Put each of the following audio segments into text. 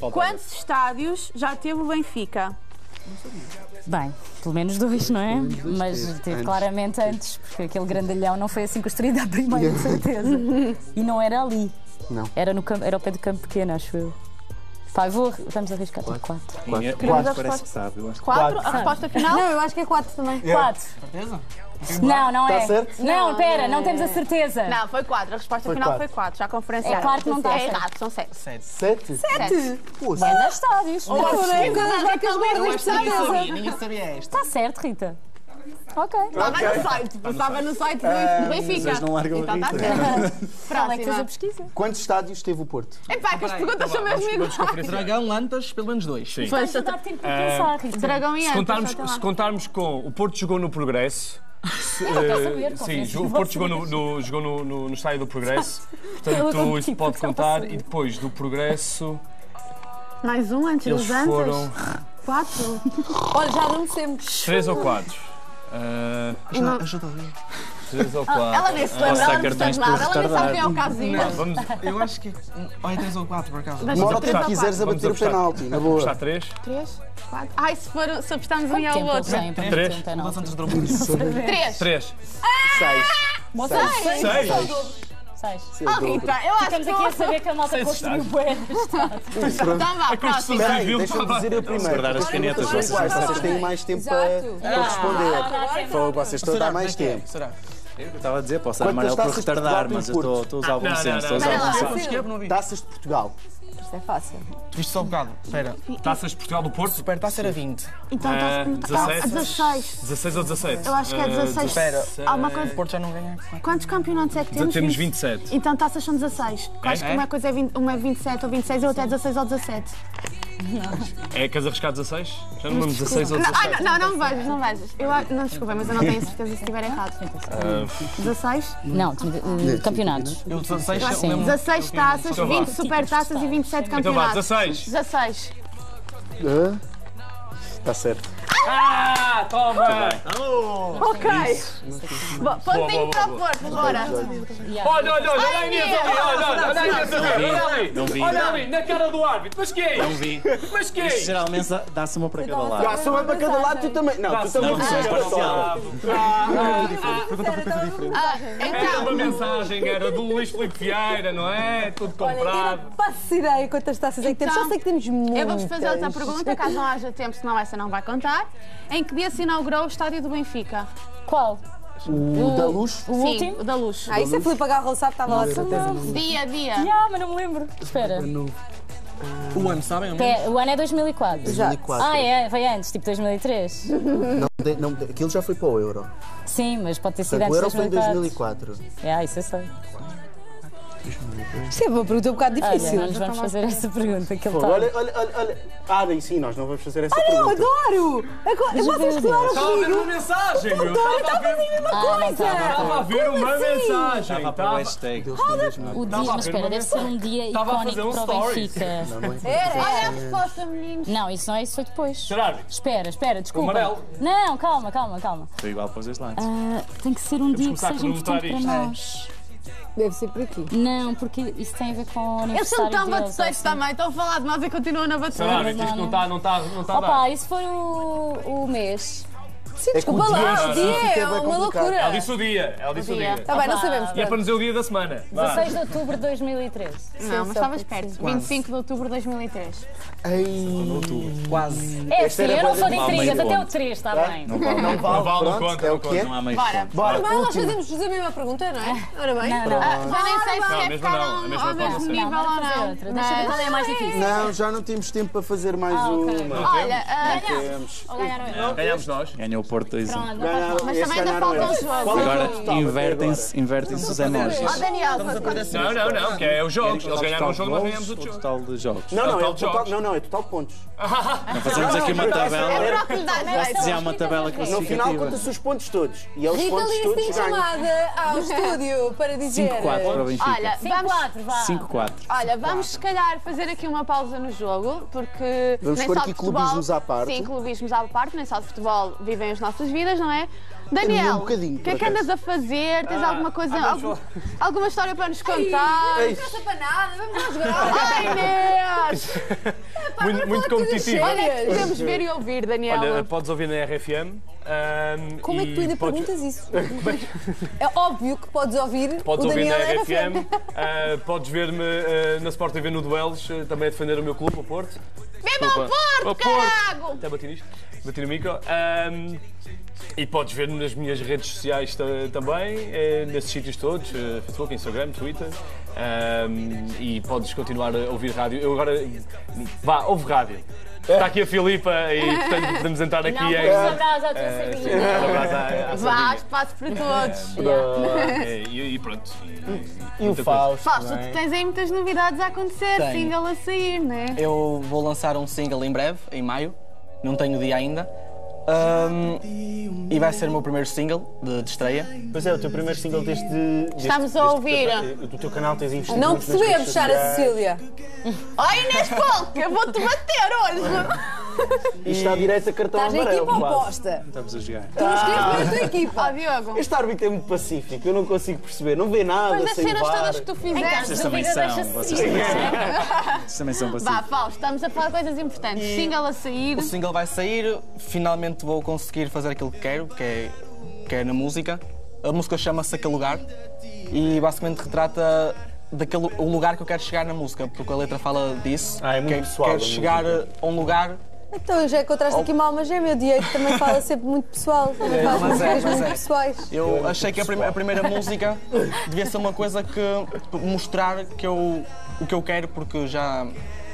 Quantos estádios já teve o Benfica? Bem, pelo menos 2, não é? Mas teve claramente antes, porque aquele grandalhão não foi assim construído à primeira, de certeza. E não era ali. Não. Era ao pé do campo pequeno, acho eu. Pá, vamos arriscar por 4. 4 parece que sabe. 4? A resposta final? Não, eu acho que é 4 também. 4. Certeza? Não é. Está certo? Não, pera, não temos a certeza. Não, foi 4. A resposta final foi 4. Já conferenciaram. É claro que não está É certo. errado, são 7. 7? 7. Grandes estádios. Ninguém sabia esta. Está certo, Rita. Ok. Estava no site do Benfica. Vocês não largam Então a está Rita. certo. Qual é que fez a Próxima. pesquisa? Quantos estádios teve o Porto? Epá, que as perguntas são mesmo iguais. Dragão, Lantas, pelo menos 2. Sim. Vais dar tempo para pensar, Rita. Dragão e Antas. Se contarmos com... O Porto jogou no Progresso. Eu não quero saber, Sim, confesso. o Porto jogou no estádio do Progresso. Portanto, Eu isso pode contar. E depois do Progresso, Mais um antes eles dos Antas. foram 4. Olha, já não sempre. 3 ou 4. Ajuda a ver. 3 ou 4. Ela nem se lembra, ela não percebe cartões por nada. Ela nem sabe quem é o retardar. Casimiro. Vamos Eu acho que. Ou é 3 ou 4, por acaso. Demora o tempo apostar. que quiseres a Vamos bater o apostar. penalti, na apostar boa. 3. 3, 4. Ai, se apostarmos um e ao Tempo eles outro. têm para Três. meter um penalti. O Santos drogou. 3. 3. 6. 6. 6. Oh, Rita, eu acho Ficamos que aqui a saber que a malta Seis construiu estádios. bué. Então vá, próximo. Espera aí, Civil deixa-me estava- dizer eu primeiro. guardar as canetas, Vocês vocês não vocês têm mais tempo para Exato. responder. Fogo, vocês estão a dar mais tempo. Será? Eu estava a dizer, posso dar Quantas amarelo por taças de retardar, Portugal mas tem eu Porto? estou a usar o bom não, senso. não, Estou a usar o bom senso. Esquerdo, não vi. Taças de Portugal. Isto é fácil. Viste só um bocado. Espera. Taças de Portugal do Porto? Super, está a ser a 20. Então está 17. 16. 16 ou 17? Eu acho que é 16. Espera. Há uma coisa. O Porto já não ganha. Quantos campeonatos é que temos? Temos 27. Então taças são 16. Eu acho que uma coisa é 20, uma é 27 ou 26 e a outra é 16 ou 17. É, queres arriscar 16? Já não lembro 16 ou Não, 17. não vejas, não vejas. Não, desculpa, mas eu não tenho certeza se estiver errado. 16? Não, campeonatos. Eu 16 Eu acho que lembro. 16 taças, Então vá. 20 super taças e 27 Então vá, campeonatos. 16. 16. Está certo. Ah, toma! Ok. Pontinho para o boa. Porto, bora. Olha a Inês ali, olha a Inês ali, olha ali. Não vi. Olha ali, na cara do árbitro. Mas que é Não isto? vi. Mas que é Isto isto? geralmente dá-se uma para cada lado. Já sou eu para cada lado, tu também. Não, tu também. Não, tens sou para parcial. Era uma mensagem, era do Luís Filipe Vieira, não é? Tudo Olha, eu comprado. não faço ideia quantas taças é que temos. Então, Só sei que temos muitas. Eu vou-vos fazer outra pergunta, caso não haja tempo, senão essa não vai contar. Em que dia se inaugurou o estádio do Benfica? Qual? O da luz. O Sim, último? o da Luz. Ah, isso é Filipe Agarro, sabe? Estava lá de certeza. Dia. Mas não me lembro. Espera. O ano, sabem? O ano é 2004. 2004. Ah, é? Foi antes, tipo 2003. Não, aquilo já foi para o Euro. Sim, mas pode ter sido Portanto, o antes de Euro foi em 2004. 2004. Isso eu sei. Isto é uma pergunta um bocado Olha, difícil. não nos vamos fazer essa pergunta que ele Fogo, está. olha. Ah, daí sim, nós não vamos fazer essa Eu pergunta. adoro! Vocês estudaram Estava a ver comigo. uma mensagem, meu. Estava a fazer a mesma coisa! Estava a ver uma mensagem. Estava para o hashtag. O dia, mas espera, deve ser um dia Estava a fazer icónico um para o stories. Benfica. Olha a resposta, meninos. Não, isso não é, isso foi depois. Será? Espera, desculpa. amarelo. Não, calma. Foi igual para os dois lados. Tem que ser um dia que começar a seja importante para cronometrar nós. Deve ser por aqui. Não, porque isso tem a ver com o Eles são aniversário tão deles. batuteiros também, estão a falar de nós e continuam na Será? batuta. Isto não está a dar. Opa, isso foi o mês. Sim, É que o desculpa dia lá, o específico dia é é bem uma complicado. loucura. Ela disse o dia. Tá bem, não sabemos. E é para nos dizer o dia da semana. Vá. 16 de outubro de 2013. Não, mas estavas perto. 25 de outubro de 2003. Quase. É Esta sim, era eu não bué sou de de mal, intrigas, meio até o ponto. 3 está bem. Não Não vale, não pronto, conta. é o que é. Não há meio Bora. ponto. Bora, Mas nós último. fazemos a mesma pergunta, não é? Ora bem. Não. Já nem sei se Não, quer mesmo ficar não, a mesma ao mesmo pode ser. nível ou Bora fazer não. outra. Deixa eu ver qual é a mais difícil. Não, já não temos tempo para fazer mais ok. uma. Olha, Temos. Ou ganharam eles? Ganhámos nós. Ganhou o Porto 2-1. Pronto, não faz mal. mas Esse também ainda ganharam falta um eles. jogo. Qual é o Agora total invertem-se os emojis. Ó Daniel, Não, que é os jogos. Eles ganharam o jogo, nós ganhamos o O jogo. total de jogos. Não, total é de jogos. total, é total pontos. Não fazemos aqui uma é tabela. para o que lhe dá jeito. Se há uma tabela No final classificativa. conta-se os pontos todos. E eles Rita pontos Lee todos tem ganham. chamada ao estúdio para dizer. 5-4 para o Benfica. Olha, vamos, 5-4, vá. 5-4. olha, vamos se calhar fazer aqui uma pausa no jogo, porque Vamos nem pôr só aqui de futebol, clubismos à parte. Sim, clubismos à parte, nem só de futebol vivem as nossas vidas, não é? Daniel, um bocadinho, o que é por que andas a fazer? Tens alguma coisa, alguma história para nos contar? Não interessa para nada, vamos lá jogar. Ai, Inês! Muito competitivo. Onde é que podemos ver e ouvir, Daniel? Olha, podes ouvir na RFM. Como é que tu ainda perguntas isso? É óbvio que podes ouvir Podes o ouvir Daniel na RFM. RFM, podes ver-me na Sport TV no Duelos, também a defender o meu clube, o Porto. Viva o Porto, carago! Até bati nisto, bati no micro. E podes ver-me nas minhas redes sociais também, nesses sítios todos, Facebook, Instagram, Twitter. E podes continuar a ouvir rádio. Eu agora. Vá, ouve rádio. Está aqui a Filipa e, portanto, podemos entrar aqui Não, em. podemos abraço à tua sabinha. Vá, espaço para todos. E pronto. E o Fausto? Fausto, não é? tu tens aí muitas novidades a acontecer, Tenho. single a sair, não é? Eu vou lançar um single em breve, em maio. Não tenho dia ainda. E vai ser o meu primeiro single de estreia. Pois é, o teu primeiro single deste. Estamos a ouvir. Do teu canal tens investido. Não muito nas percebemos, redes Sara sociais. Cecília. Ai, Inês Polk, eu vou-te bater hoje! E está direito a cartão Estás na amarelo. equipa quase. oposta. Estamos a jogar. Tu não escolhes a tua equipa. Ó, Diogo, Este árbitro é muito pacífico, eu não consigo perceber. Não vê nada, mas das sem cenas VAR. todas que tu fizeste. Vocês também Dúvida, são. deixa-se Vocês ir, também não são. Vocês também são Vá, pacíficos. Fausto, estamos a falar de coisas importantes. Single a sair. O single vai sair, finalmente vou conseguir fazer aquilo que quero, que é na música. A música chama-se Aquele Lugar e basicamente retrata o lugar que eu quero chegar na música, porque a letra fala disso. É muito pessoal. Quero chegar a um lugar. Então, já encontraste aqui uma alma gêmea. O Diego também fala sempre muito pessoal. Também faz mas é, músicas mas muito é. pessoais. Eu achei que a primeira música devia ser uma coisa que mostrar o que eu quero, porque já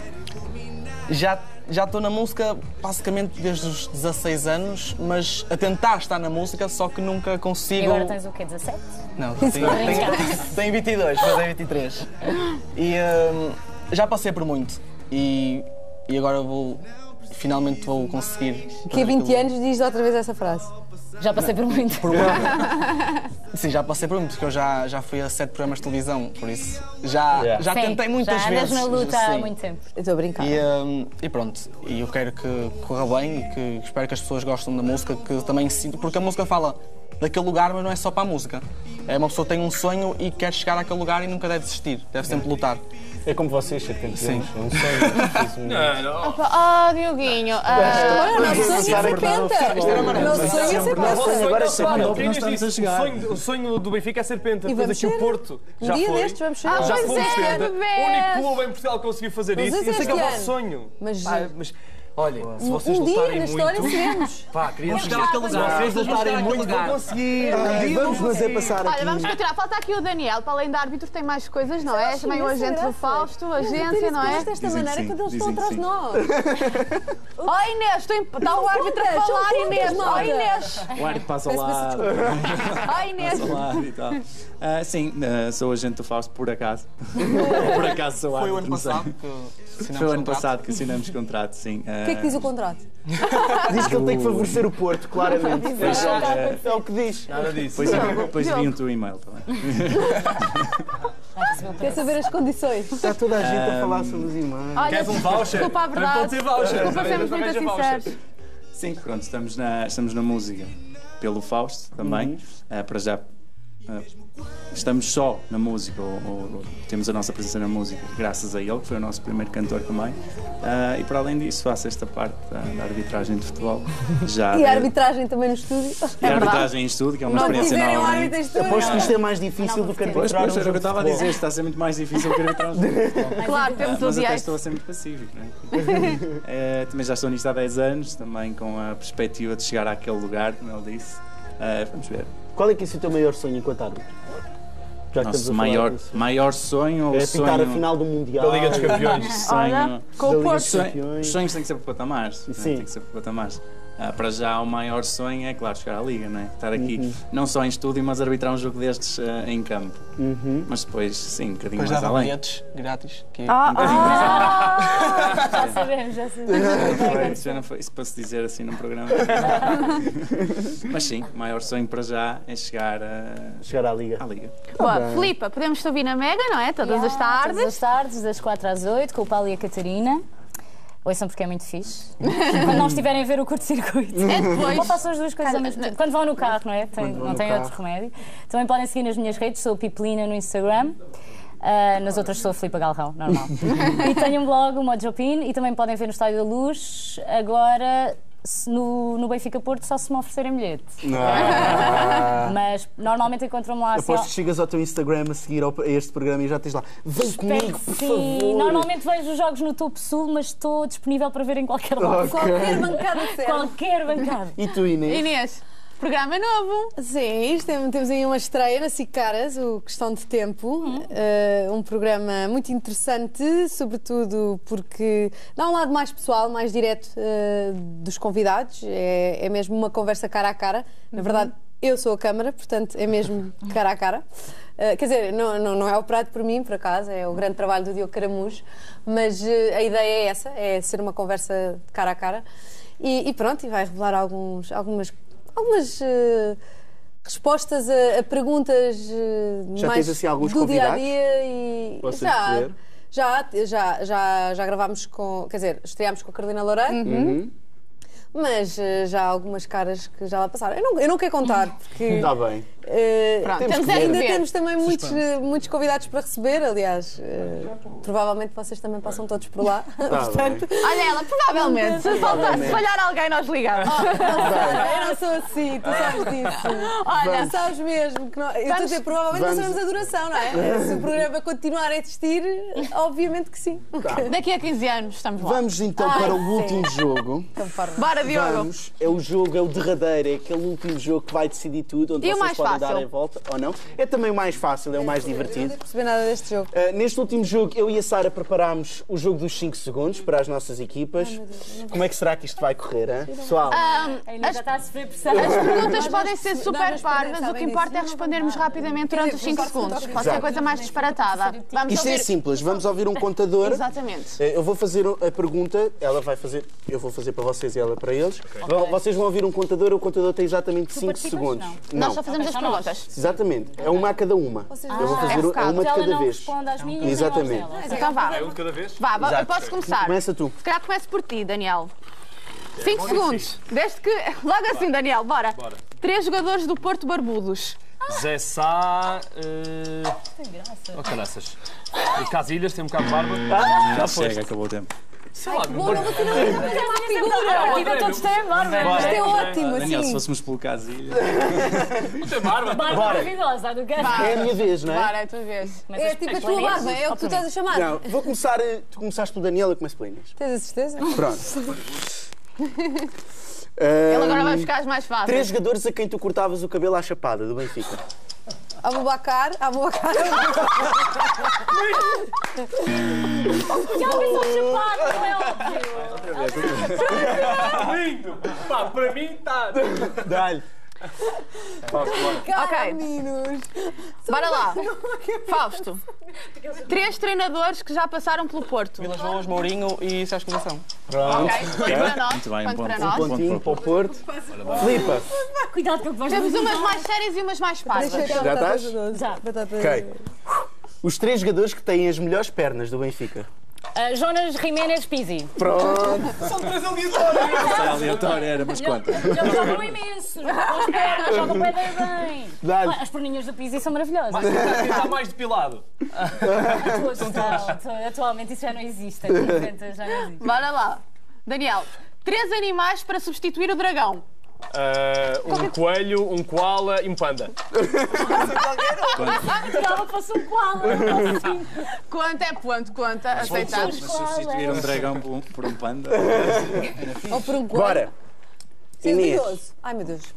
estou na música basicamente desde os 16 anos, mas a tentar estar na música, só que nunca E consigo. agora tens o quê? 17? Não, tenho 22, vou fazer 23. E já passei por muito. E agora finalmente vou conseguir. Daqui a 20 anos diz outra vez essa frase. Já passei por muito. Sim, já passei por muito, porque eu já fui a 7 programas de televisão, por isso já Sim, tentei muitas já andas vezes. na luta há sim. muito tempo. Eu estou a brincar. E pronto, e eu quero que corra bem e que espero que as pessoas gostem da música, que também sinto, porque a música fala daquele lugar, mas não é só para a música. É uma pessoa que tem um sonho e quer chegar àquele lugar e nunca deve desistir, deve sempre lutar. É como vocês, ser campeões. Sim. É um sonho. Oh, Dioguinho. Olha, o nosso sonho é ser penta. O nosso sonho é ser penta. Agora é ser Não, penta. nós estamos a jogar. O sonho do Benfica é ser penta. E Depois vamos aqui o ser. Porto Um já dia foi. destes vamos ser. Já pois fomos é, penta. bebês. O único clube em Portugal que conseguiu fazer Mas isso. esse Isso é que é o este vosso ano. sonho. Mas- Mas olha, se vocês Um dia lutarem na muito. história seremos. Pá, queria chegar àquele Se lugar. vocês Vamos lutarem chegar àquele muito, vão lugar. conseguir. Vamos fazer passar Olha, aqui. vamos continuar. Falta aqui o Daniel, para além de árbitro, tem mais coisas, não é? Também o agente do Fausto, agência, não é? Desta Dizem que maneira sim, quando eles dizem estão que atrás de sim. nós. Oh, Inês, está o árbitro a contas, falar, são Inês. contas, Oh, malta. Inês. O árbitro passa ao lado. Oh, Inês. Passa ao lado e tal. Sim, sou agente do Fausto, por acaso. Por acaso sou Foi árbitro. o ano não sei. passado que assinamos Foi o ano contrato. passado que assinamos contrato, sim. O que é que diz o contrato? Diz que ele tem que favorecer o Porto, claramente. É o que diz. Nada disso. Depois envio-te o e-mail também. Quer saber as condições? Está toda a gente a falar sobre os irmãos. Olha, Queres um voucher? desculpa a Também verdade. pode ser voucher. Desculpa Também sermos muito arranja vouchers. sinceros. Sim, pronto, estamos na música pelo Fausto também. Para já estamos só na música, ou temos a nossa presença na música graças a ele, que foi o nosso primeiro cantor também. E para além disso faço esta parte da arbitragem de futebol. E a arbitragem também no estúdio? E a arbitragem em estúdio, que é uma experiência Quiserem um nova. árbitro em estúdio? Aposto que isto é mais difícil do que Pois, arbitrar um era o que eu jogo de estava a futebol. dizer, está a ser muito mais difícil que arbitrar um jogo de futebol. Claro, temos o Mas até direito. estou a ser muito pacífico, não é? Também já estou nisto há 10 anos, também com a perspectiva de chegar àquele lugar, como ele disse. Vamos ver. Qual é que é o teu maior sonho enquanto árbitro? Já que Nosso estamos a falar disso. maior sonho ou É sonho... pintar a final do Mundial. Da Liga dos Campeões. sonho... Olha, com o da Liga Porto. dos Campeões. Os sonhos têm que ser por patamares. não é? Sim. Tem que ser por patamares. Para já, o maior sonho é, claro, chegar à Liga, não é? Estar aqui, não só em estúdio, mas arbitrar um jogo destes em campo. Mas depois, sim, um bocadinho Depois mais dava além. bilhetes grátis. Que Já sabemos, já sabemos. Isso já não foi, isso para se dizer assim num programa. Mas sim, o maior sonho para já é chegar Chegar à Liga. à Liga. Boa, Filipa, podemos te ouvir na Mega, não é? Todas as Todas tardes. as tardes, das 4 às 8, com o Paulo e a Catarina. Ouçam porque é muito fixe. Quando não estiverem a ver o curto-circuito. É depois. Ou façam as duas coisas ao mesmo tempo. Quando vão no carro, não é? Não tem outro remédio. Também podem seguir nas minhas redes, sou Pipelina no Instagram. Nas outras sou a Filipa Galrão, normal. E tenho um blog, o Mojopin, e também podem ver no Estádio da Luz. Agora, no Benfica Porto, só se me oferecerem bilhete. Mas normalmente encontram-me lá. Aposto que chegas ao teu Instagram a seguir a este programa e já tens lá. Vem comigo, por Sim, favor. normalmente vejo os jogos no Topo Sul, mas estou disponível para ver em qualquer lado. Qualquer bancada serve. Qualquer bancada. E tu, Inês? Inês, programa novo. Sim, temos aí uma estreia na SIC Caras, o Questão de Tempo. Um programa muito interessante, sobretudo porque dá um lado mais pessoal, mais direto dos convidados. É mesmo uma conversa cara a cara. Na verdade, eu sou a câmara, portanto é mesmo cara a cara. Quer dizer, não é operado por mim, por acaso, é o grande trabalho do Diogo Caramujo, mas a ideia é essa, é ser uma conversa de cara a cara. E pronto, e vai revelar algumas respostas a perguntas Já mais tens assim alguns do dia a convidados? dia e Posso dizer? já gravámos quer dizer, estreámos com a Carolina Loureiro, mas já há algumas caras que já lá passaram. Eu não quero contar porque Está bem. Pronto, Temos temos que é ver. de ainda ver. temos também muitos convidados para receber, aliás, provavelmente vocês também passam todos por lá. Tá bem. Olha ela, provavelmente. Se falhar alguém, nós ligamos. Eu não sou assim, tu sabes disso. Olha, Tu sabes mesmo que não. Eu estou a dizer, provavelmente não sabemos a duração, não é? Se o programa continuar a existir, obviamente que sim. daqui a 15 anos estamos lá. Vamos então para o último jogo. Bora, Diogo. Vamos. É o derradeiro, é aquele último jogo que vai decidir tudo, onde E o vocês mais podem fácil? dar a volta ou não. É também o mais fácil, é o mais divertido. Não percebi nada deste jogo. Neste último jogo, eu e a Sara preparámos o jogo dos 5 segundos para as nossas equipas. Como é que será que isto vai correr, hein? Pessoal? A Inês já está a sofrer pressão. As perguntas podem ser super nós parvas, o que sabem importa é disso. respondermos rapidamente durante os 5 segundos. Pode ser a coisa mais disparatada. Vamos Isto é ouvir. simples, vamos ouvir um contador. Exatamente. Eu vou fazer a pergunta, ela vai fazer, eu vou fazer para vocês e ela para eles. Vocês vão ouvir um contador, o contador tem exatamente 5 participas? segundos. Nós só fazemos Ok, as só nós. perguntas. Exatamente, é uma a cada uma. Eu vou fazer focado. uma de Ela cada não vez. responde às minhas, Exatamente. nem às dela. Então vá. É um de cada vez? Vá, eu Exato. posso começar. Começa tu. Se calhar começo por ti, Daniel. 5 segundos. Desde que. Logo assim, Daniel, bora. 3 jogadores do Porto Barbudos. Zé Sá. Oh, caraças. E Casilhas, tem um bocado de barba. Já chega, acabou o tempo. Sei lá, Bom, não você não é uma figura. Ainda todos têm barba. Isto é ótimo, Daniel, se assim. fôssemos pelo Casilha. tem barba. Barba maravilhosa, do que É a minha vez, não é? Bora, é a tua vez. É tipo a tua barba, é o que tu estás a chamar. Não, vou começar. Tu começaste pelo Daniel, eu começo pela Inês. Tens a certeza? Pronto. Ele agora vai buscar as mais 3 fáceis. jogadores a quem tu cortavas o cabelo à chapada, do Benfica. Abubacar. Já me sou chupada, não é óbvio. Lindo! Pá, para mim está. Dá-lhe. Ok. Meninos. Bora lá. Fausto. 3 treinadores que já passaram pelo Porto. Vilas Boas, Mourinho e Sérgio Conceição. Ok, ponto para nós. Muito bem, Ponto ponto, para ponto, nós. ponto. Pontinho para o Porto. Filipa. Cuidado com o que vais Temos dizer. umas mais sérias e umas mais parvas. Já estás? Já. Ok. Os 3 jogadores que têm as melhores pernas do Benfica. Jonas Jiménez Pizzi. Pronto. São 3 aleatórios. Era aleatório, era, mas conta. Eles jogam imenso. Com as pernas, jogam bem bem. Dá-lhe. Olha, as perninhas do Pizzi são maravilhosas. Está mais depilado. Atualmente isso já não existe. Aqui em Ventas já não existe. Bora lá. Daniel, 3 animais para substituir o dragão. Um coelho, um koala e um panda. Adorava que fosse um koala. Quanto é ponto? Conta, aceitamos. Mas substituir um dragão por um panda. Ou por um coelho. Bora. Ser Inês. curioso. Ai, meu Deus.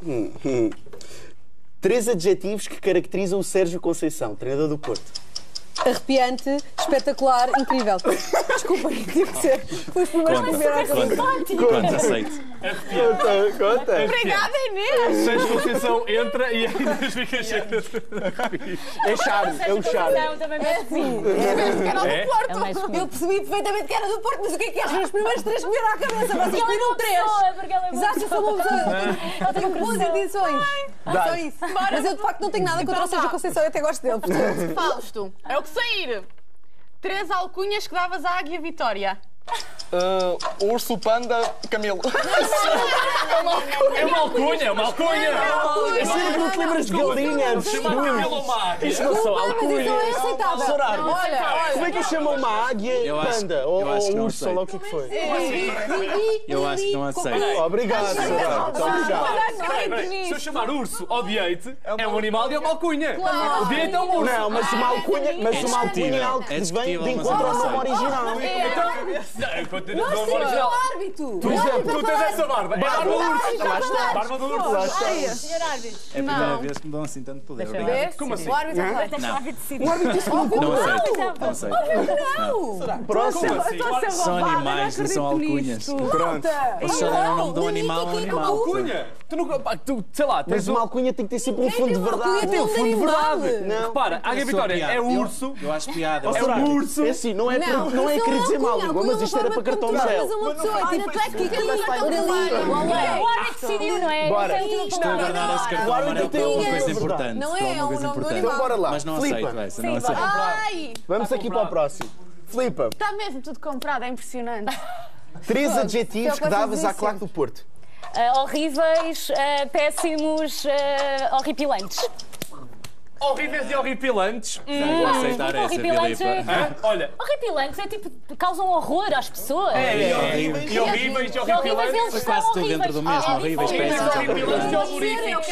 3 adjetivos que caracterizam o Sérgio Conceição, treinador do Porto. Arrepiante, espetacular, incrível. Desculpa, tive que ser. Foi os primeiros que me vieram à cabeça. Conta, aceito. Conta. Obrigada, Inês. Sérgio Conceição entra e ainda fica cheio de... É charme, é o charme. Não, também me assim. Era É? do Porto. É mais comigo. Eu percebi perfeitamente que era do Porto, mas o que é que acham? Os primeiros 3 que me vieram à cabeça, vocês pediram 3. Porque ela é boa Exato, eu sou uma pessoa. Ela tem Tenho um boas coração. intenções. Só isso. Mas eu de facto não tenho nada contra o Sérgio Conceição, eu até gosto dele. Portanto, Fausto, é o que sair. 3 alcunhas que davas à Águia Vitória. Urso, panda, camelo. É uma alcunha, é uma alcunha! Não te lembras de galinha? Chama camelo ou uma águia? Isto não são Mas isso alcunhas. não é aceitável. Senhor árbitro, Olha, como é que chamam uma águia Eu acho- panda? eu Ou acho que não urso, ou lá o que é que foi? Eu acho que não aceito. Obrigado, senhor árbitro. Obrigado. Se eu chamar urso ou dieite, é um animal e é uma alcunha. O dieite é um urso. Não, mas uma alcunha é algo que É vem discutível, de mas encontro ao eu não nome sei. original. Então, original. árbitro. Por exemplo, Tu tens essa barba. É barba do urso. lá está. Barba do urso. Lá está. Senhor árbitro. É a primeira vez que me dão assim tanto poder. Obrigado. Vês? Como assim? O árbitro vai. Deixa o árbitro decidir. O árbitro disse que não Não conta. aceito. Não aceito. Próximo. São animais, não são alcunhas. Pronto. Vocês só deram o nome de um animal a um animal. Alcunha. Tu não... pá, tu, sei lá, Mas tens uma alcunha tem que ter sempre um fundo de alcunha verdade. tem um fundo de animal. verdade. Não. Repara, a Águia Vitória Piada. é urso. Eu acho piada. Ó, senhor árbitro, é assim, não é querer dizer mal língua, mas isto era para cartão amarelo. Uma pessoa tira tu é que O árbitro decidiu, não é? Bora. Não tem última Estou a palavra. guardar esse cartão O árbitro amarelo tem para uma um coisa verdade. importante. Não Para é uma o coisa nome do importante. animal. Então bora lá. Mas não Filipa. aceito essa, não aceito. Ai! Vamos aqui para o próximo. Filipa, Está mesmo tudo comprado, é impressionante. 3 adjetivos que davas à claque do Porto. Horríveis, péssimos, horripilantes. Horríveis e horripilantes. Vou aceitar essa, Horripilantes Filipa. Hã? Olha, Horripilantes é tipo, causam horror às pessoas. e horríveis e Horríveis, horripilantes. eles Foi são quase tudo horríveis. dentro do mesmo, horríveis, Horríveis, péssimos. horripilantes e horroríficos.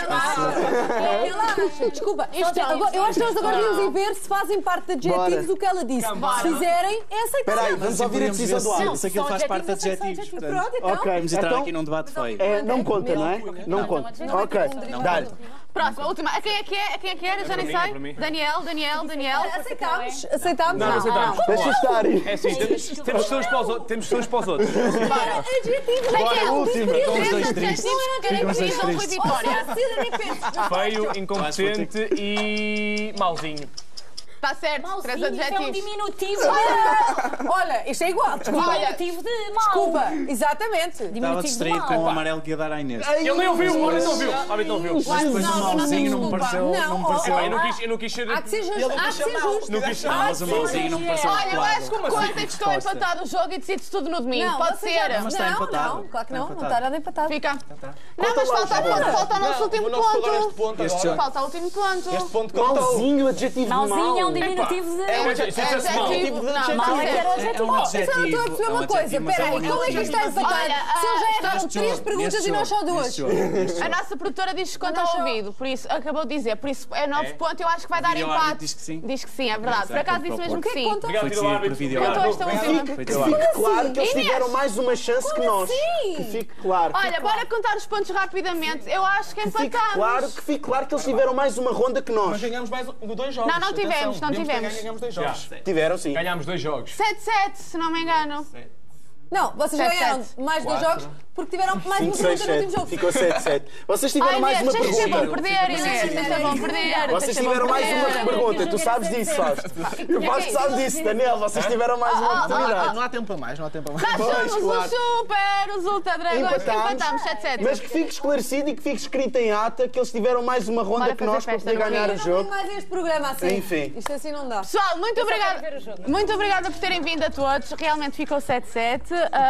Desculpa, eu acho que nós agora devíamos ir ver se fazem parte de adjetivos Bora. o que ela disse. Se fizerem, é aceitável. Espera aí, vamos ouvir a decisão do árbitro. Se aquilo faz parte de adjetivos. Portanto, Pronto, então. Ok, vamos entrar então aqui num debate feio. não conta, não é? Não conta. Ok, dá-lhe. Próxima, a última. A quem é que é? A quem é que era? Já nem para sei. mim. Daniel. Aceitámos? Aceitámos? Não, aceitamos. Deixa estar. É assim, temos que ser uns para os outros. Temos que ser uns para os outros. Adjetivos. Bora, última. Ficam os dois tristes. Ficam os dois Caracterizam Rui tristes. Vitória. Feio, incompetente e mauzinho. Está certo, 3 Malzinho, isso é um adjetivos. diminutivo. Olha, isto é igual. Desculpa. Diminutivo de mal. Desculpa. Exatamente. Estava Diminutivo de distraído com o mal. amarelo que ia dar à Inês. Ele nem ouviu, o árbitro não ouviu. O árbitro não ouviu. Mas depois o malzinho não me pareceu. Não me pareceu. Eu não quis ser. Há que ser justo. Há que ser justo. Não quis ser. Não, mas o malzinho não me pareceu Olha, eu acho que adequado. conta que estou empatado o jogo e decides tudo no domingo. Pode vocês já- ser. Mas está Não, empatado. não, claro que não. Está Não está nada empatado. Fica. Não, mas falta o nosso último ponto. Este jogo. Falta o último ponto. Este ponto contou. Malzinho, adjetivo de mal. Malzinho é um diminutivo de... Isso é mal. Adjetivo. Não, Mal é que era o É adjetivo. um Eu só não estou a perceber adjetivo. uma coisa. mas é Espera um aí, como é que isto está adjetivo. empatado? Olha, Se eles já erraram Neste 3 jogo, perguntas neste e nós só jogo, 2. neste jogo. A nossa produtora diz que conta ao ouvido, por isso acabou de dizer, por isso é 9 pontos, eu acho que vai dar vídeo árbitro empate. diz que sim. Diz que sim, é verdade. Por acaso disse mesmo que sim. Obrigado, Foi tiro decidido por árbitro. vídeo Contou árbitro. esta última. Foi Que decidido. fique claro que eles Inês. tiveram mais uma chance que nós. Que fique claro. Olha, bora contar os pontos rapidamente. Eu acho que Que fique empatamos. claro, que fique claro que eles tiveram mais uma ronda que nós. Mas ganhamos mais 2 jogos. Não, não tivemos, Atenção, não podíamos ter tivemos. ganho, ganhamos 2 jogos. Tiveram, sim. Ganhámos 2 jogos. 7-7, se não me engano. Não, vocês 7-7. ganharam mais 2 jogos porque tiveram mais uma 5, 6, pergunta no último 7. jogo. Ficou 7-7. Vocês tiveram Ai, mais Inês, uma tens de ser bom pergunta. perder, Inês. Tens de ser bom perder. Vocês tens de ser bom tiveram mais uma perder. pergunta. Tu sabes disso, sabes? E o Vasco sabe disso, Daniel. Vocês tiveram mais uma oportunidade. Não há tempo para mais, não há tempo para mais. Nós Pois, somos claro. os super, os Ultra Dragões. Empatámos. Empatamos 7-7. Mas que fique esclarecido e que fique escrito em ata que eles tiveram mais uma ronda Bora que fazer nós para festa poder no ganhar o domingo. jogo. Mais este programa assim. Enfim. Isto assim não dá. Pessoal, muito obrigada. ver o jogo. Muito obrigada por terem vindo a todos. Realmente ficou 7-7.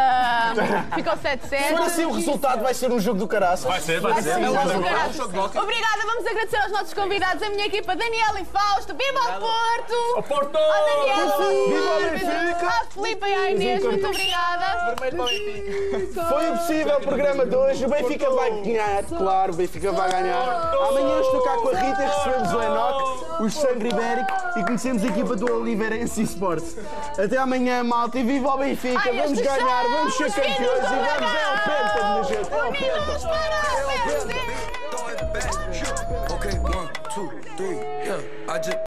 Ficou 7-7. Se for assim, o resultado vai ser um jogo do caraças. Vai ser, vai ser. Obrigada, vamos agradecer aos nossos convidados, a minha equipa, Daniela e Fausto. Viva o Porto! O Porto! A Daniela, Viva o Benfica! a Filipe e a Inês, muito obrigada. Foi impossível o programa de hoje. O Benfica vai ganhar, claro, o Benfica vai ganhar. Amanhã estou cá com a Rita, recebemos o Enoch, o Sangue Ibérico e conhecemos a equipa do Oliveirense Sports. Até amanhã, malta, e viva o Benfica! Ai, Vamos este ganhar, chão, vamos ser os campeões e filhos do vamos ao dragão. Penta, minha gente! Ao Unidos Penta! para a Okay, 1, 2, 3, yeah. I just